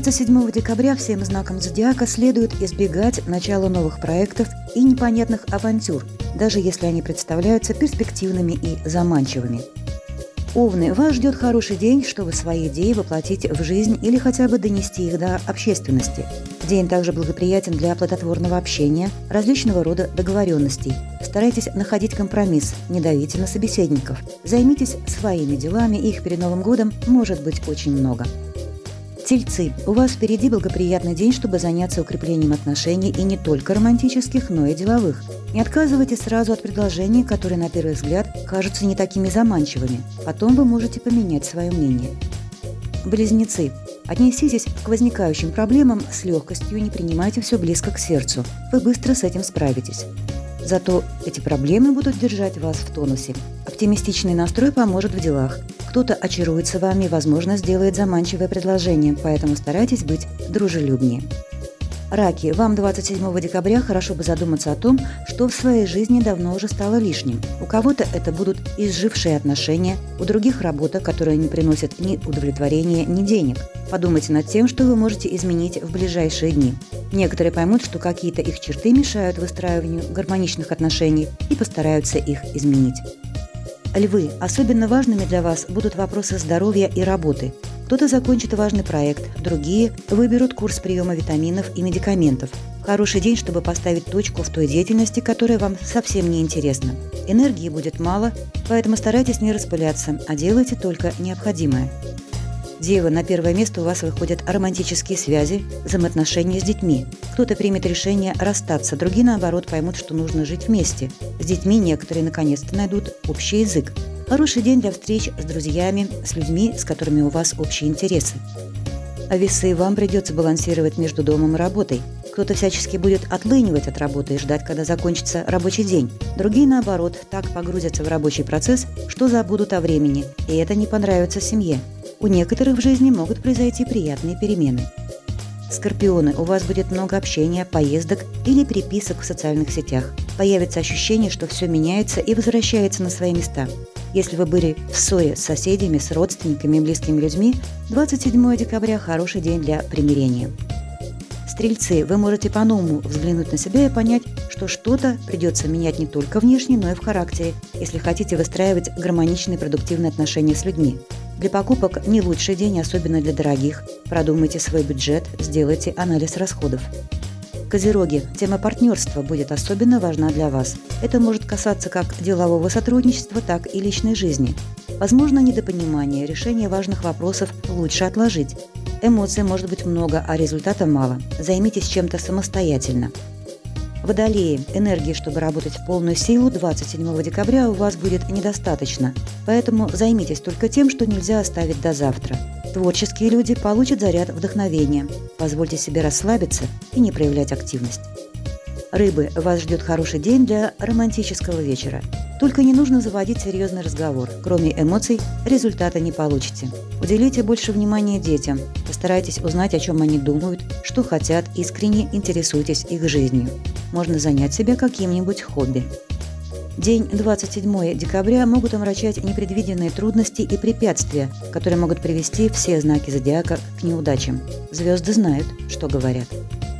27 декабря всем знакам зодиака следует избегать начала новых проектов и непонятных авантюр, даже если они представляются перспективными и заманчивыми. Овны, вас ждет хороший день, чтобы свои идеи воплотить в жизнь или хотя бы донести их до общественности. День также благоприятен для плодотворного общения, различного рода договоренностей. Старайтесь находить компромисс, не давите на собеседников. Займитесь своими делами, их перед Новым годом может быть очень много. Тельцы, у вас впереди благоприятный день, чтобы заняться укреплением отношений и не только романтических, но и деловых. Не отказывайтесь сразу от предложений, которые на первый взгляд кажутся не такими заманчивыми. Потом вы можете поменять свое мнение. Близнецы, отнеситесь к возникающим проблемам с легкостью и не принимайте все близко к сердцу. Вы быстро с этим справитесь. Зато эти проблемы будут держать вас в тонусе. Оптимистичный настрой поможет в делах. Кто-то очаруется вами и, возможно, сделает заманчивое предложение, поэтому старайтесь быть дружелюбнее. Раки, вам 27 декабря хорошо бы задуматься о том, что в своей жизни давно уже стало лишним. У кого-то это будут изжившие отношения, у других работа, которая не приносит ни удовлетворения, ни денег. Подумайте над тем, что вы можете изменить в ближайшие дни. Некоторые поймут, что какие-то их черты мешают выстраиванию гармоничных отношений и постараются их изменить. Львы, особенно важными для вас будут вопросы здоровья и работы. Кто-то закончит важный проект, другие выберут курс приема витаминов и медикаментов. Хороший день, чтобы поставить точку в той деятельности, которая вам совсем не интересна. Энергии будет мало, поэтому старайтесь не распыляться, а делайте только необходимое. Девы, на первое место у вас выходят романтические связи, взаимоотношения с детьми. Кто-то примет решение расстаться, другие, наоборот, поймут, что нужно жить вместе. С детьми некоторые наконец-то найдут общий язык. Хороший день для встреч с друзьями, с людьми, с которыми у вас общие интересы. А весы, вам придется балансировать между домом и работой. Кто-то всячески будет отлынивать от работы и ждать, когда закончится рабочий день. Другие, наоборот, так погрузятся в рабочий процесс, что забудут о времени, и это не понравится семье. У некоторых в жизни могут произойти приятные перемены. Скорпионы, у вас будет много общения, поездок или переписок в социальных сетях. Появится ощущение, что все меняется и возвращается на свои места. Если вы были в ссоре с соседями, с родственниками и близкими людьми, 27 декабря – хороший день для примирения. Стрельцы, вы можете по-новому взглянуть на себя и понять, что что-то придется менять не только внешне, но и в характере, если хотите выстраивать гармоничные продуктивные отношения с людьми. Для покупок не лучший день, особенно для дорогих. Продумайте свой бюджет, сделайте анализ расходов. Козероги, тема партнерства будет особенно важна для вас. Это может касаться как делового сотрудничества, так и личной жизни. Возможно, недопонимание, решение важных вопросов лучше отложить. Эмоций может быть много, а результата мало. Займитесь чем-то самостоятельно. Водолеи, энергии, чтобы работать в полную силу, 27 декабря у вас будет недостаточно. Поэтому займитесь только тем, что нельзя оставить до завтра. Творческие люди получат заряд вдохновения. Позвольте себе расслабиться и не проявлять активность. Рыбы, вас ждет хороший день для романтического вечера. Только не нужно заводить серьезный разговор. Кроме эмоций, результата не получите. Уделите больше внимания детям. Постарайтесь узнать, о чем они думают, что хотят, искренне интересуйтесь их жизнью. Можно занять себя каким-нибудь хобби. День 27 декабря могут омрачать непредвиденные трудности и препятствия, которые могут привести все знаки зодиака к неудачам. Звезды знают, что говорят.